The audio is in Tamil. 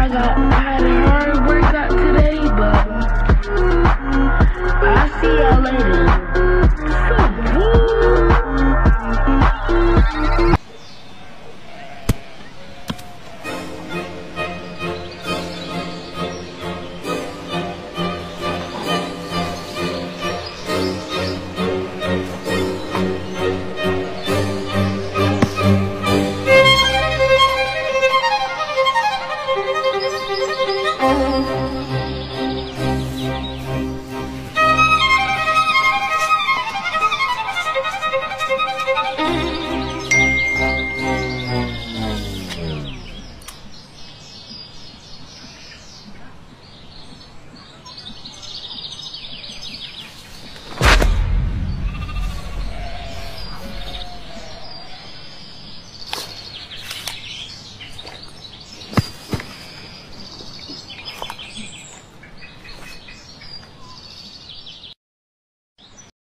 I had a hard workout today, but I'll see y'all later. So,